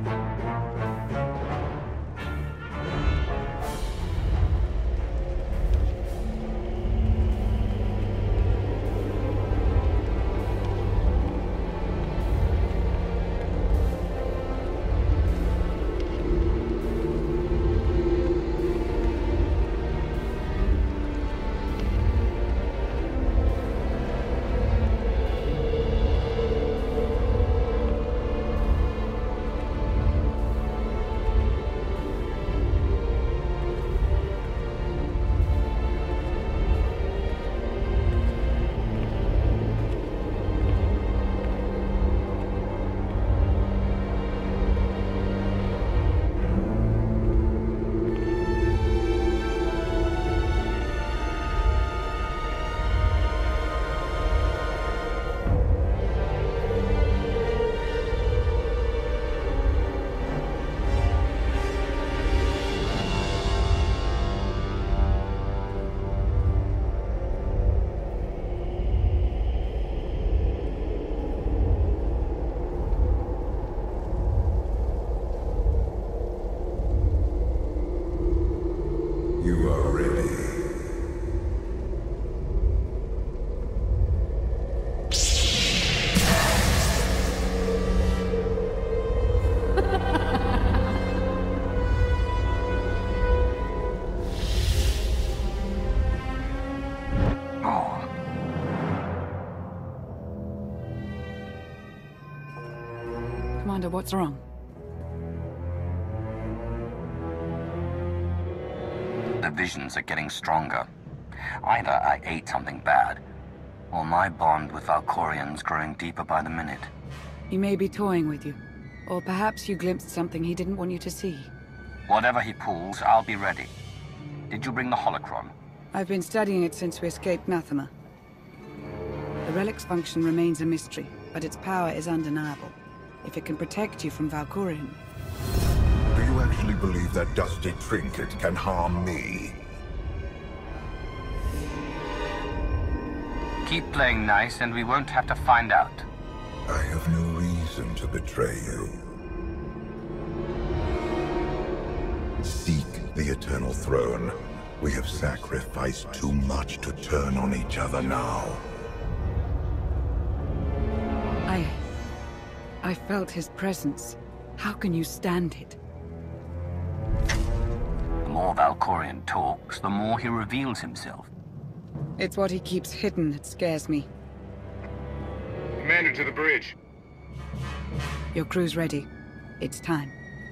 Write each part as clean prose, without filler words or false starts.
You are ready. Commander, what's wrong? The visions are getting stronger. Either I ate something bad, or my bond with Valkorian's growing deeper by the minute. He may be toying with you. Or perhaps you glimpsed something he didn't want you to see. Whatever he pulls, I'll be ready. Did you bring the holocron? I've been studying it since we escaped Nathema. The relic's function remains a mystery, but its power is undeniable. If it can protect you from Valkorian. Do you actually believe that dusty trinket can harm me? Keep playing nice and we won't have to find out. I have no reason to betray you. Seek the Eternal Throne. We have sacrificed too much to turn on each other now. I felt his presence. How can you stand it? The more Valkorian talks, the more he reveals himself. It's what he keeps hidden that scares me. Commander, to the bridge. Your crew's ready. It's time.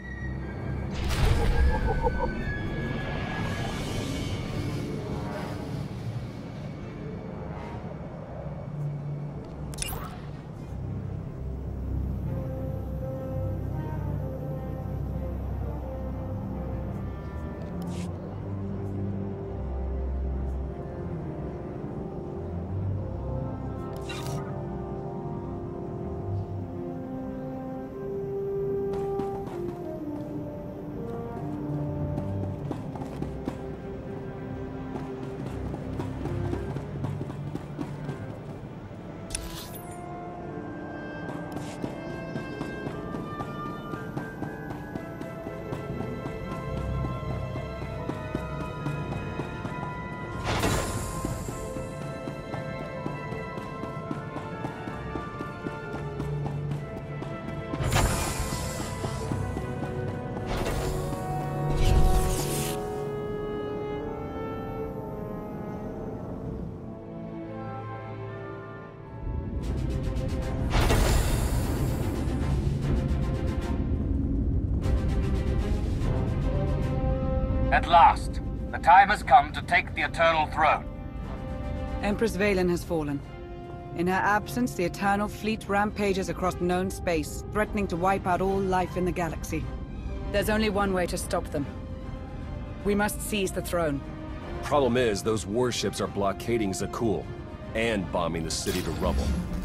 At last, the time has come to take the Eternal Throne. Empress Valen has fallen. In her absence, the Eternal Fleet rampages across known space, threatening to wipe out all life in the galaxy. There's only one way to stop them. We must seize the throne. Problem is, those warships are blockading Zakul, and bombing the city to rubble.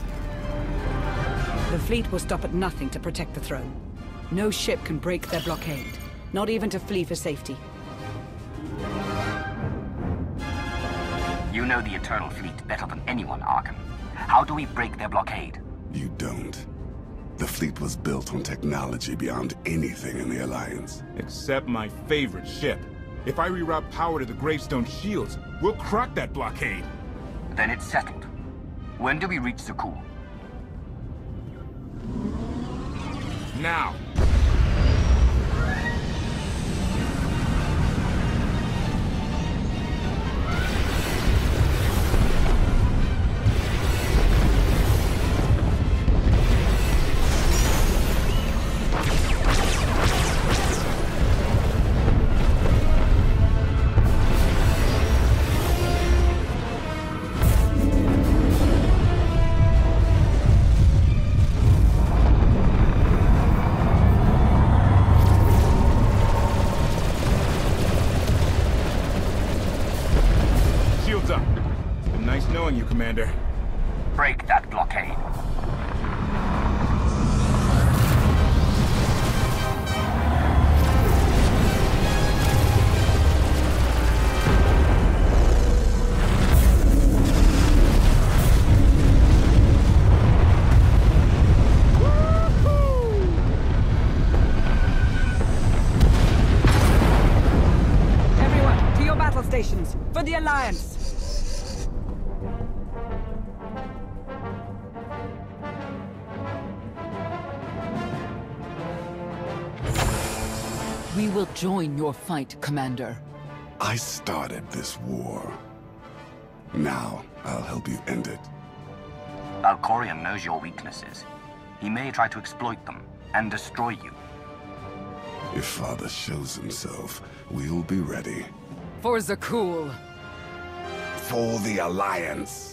The fleet will stop at nothing to protect the throne. No ship can break their blockade, not even to flee for safety. You know the Eternal Fleet better than anyone, Arkham. How do we break their blockade? You don't. The fleet was built on technology beyond anything in the Alliance. Except my favorite ship. If I reroute power to the Gravestone shields, we'll crack that blockade. Then it's settled. When do we reach Zakul? Now! Shields up. It's been nice knowing you, Commander. Break that blockade. Everyone, to your battle stations, for the Alliance! We will join your fight, Commander. I started this war. Now, I'll help you end it. Valkorion knows your weaknesses. He may try to exploit them and destroy you. If Father shows himself, we'll be ready. For Zakul. For the Alliance!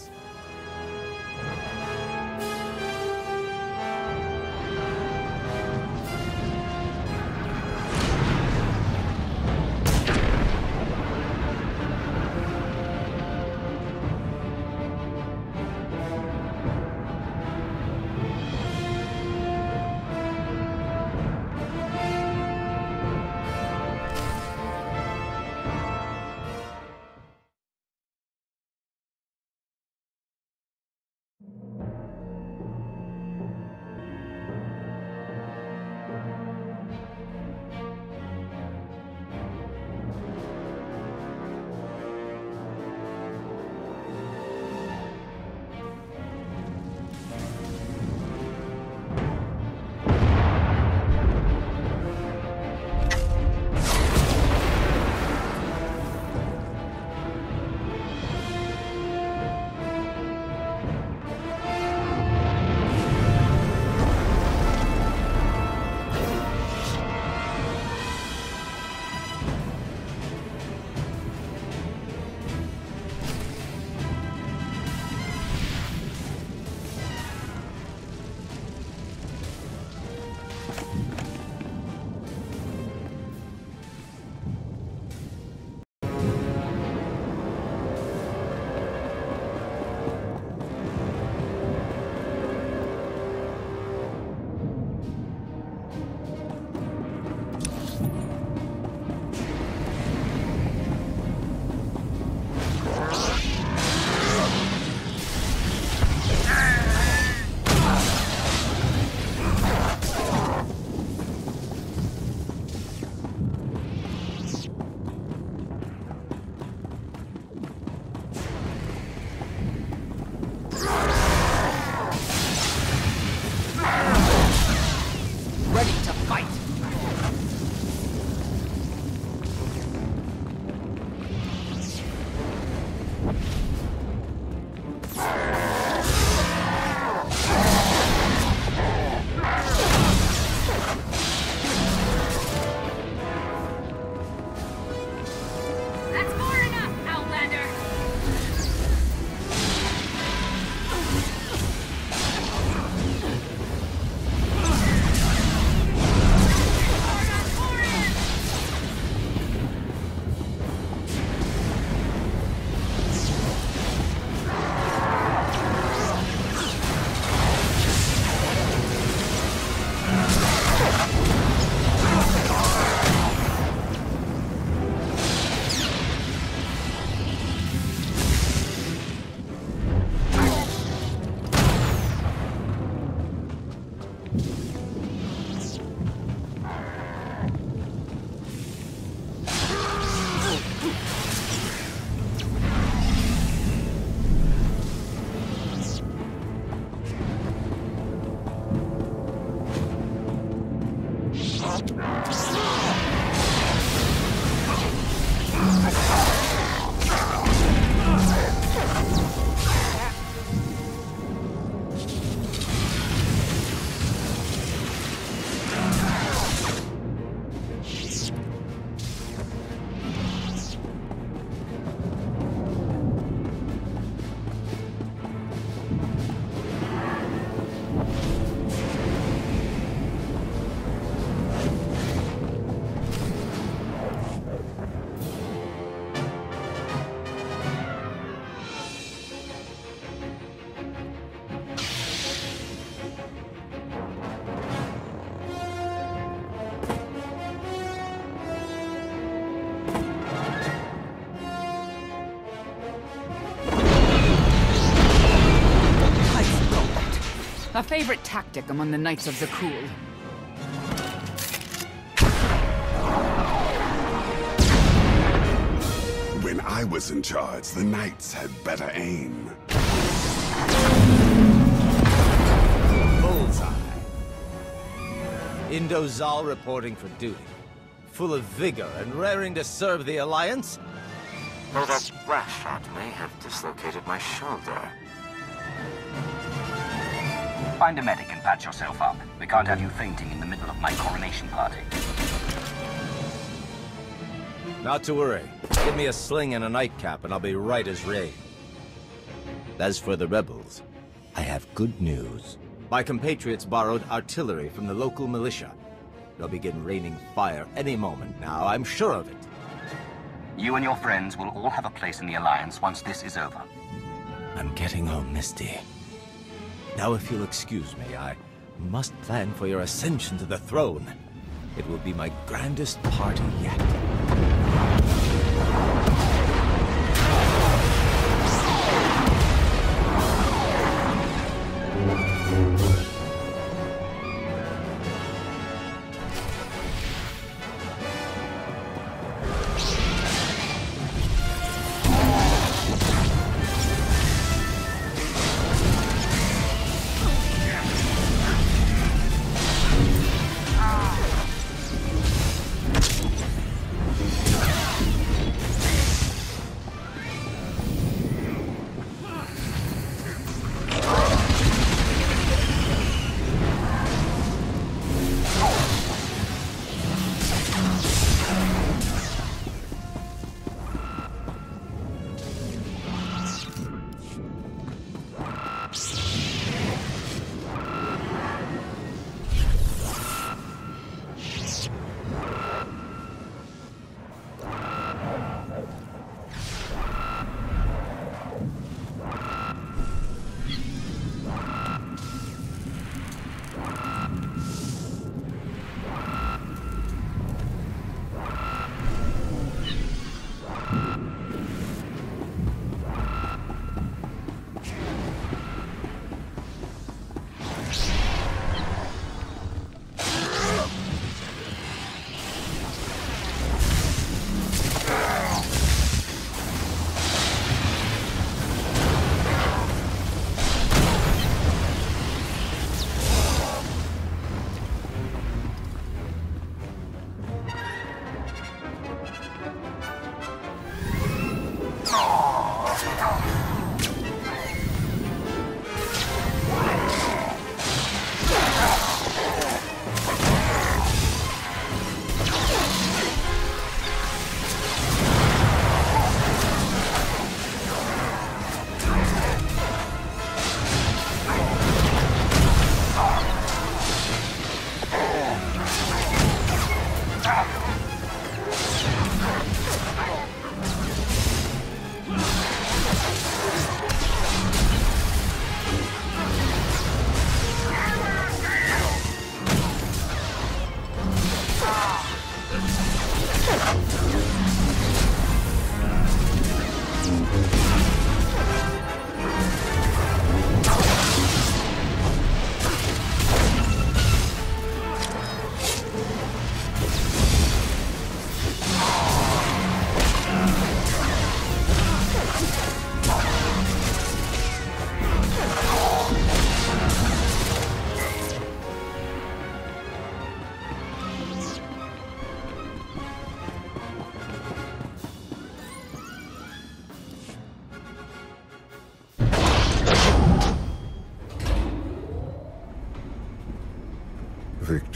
A favorite tactic among the Knights of Zakul. When I was in charge, the Knights had better aim. Bullseye. Indozal reporting for duty. Full of vigor and raring to serve the Alliance. Though that rash shot may have dislocated my shoulder. Find a medic and patch yourself up. We can't have you fainting in the middle of my coronation party. Not to worry. Give me a sling and a nightcap and I'll be right as rain. As for the rebels, I have good news. My compatriots borrowed artillery from the local militia. They'll begin raining fire any moment now, I'm sure of it. You and your friends will all have a place in the Alliance once this is over. I'm getting all misty. Now if you'll excuse me, I must plan for your ascension to the throne. It will be my grandest party yet.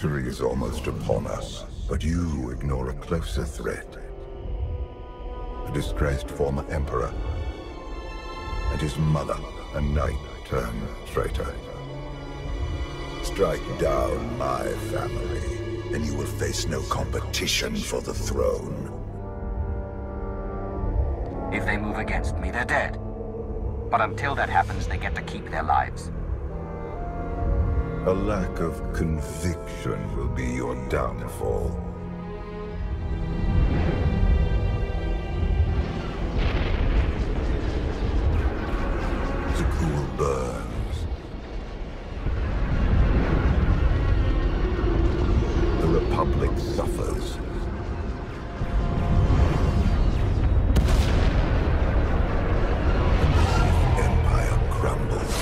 Victory is almost upon us, but you ignore a closer threat. A disgraced former emperor, and his mother, a knight turned traitor. Strike down my family, and you will face no competition for the throne. If they move against me, they're dead. But until that happens, they get to keep their lives. A lack of conviction will be your downfall. Zakul burns. The Republic suffers. And the Sith Empire crumbles.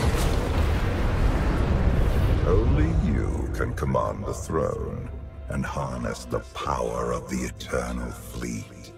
Only you can command the throne and harness the power of the Eternal Fleet.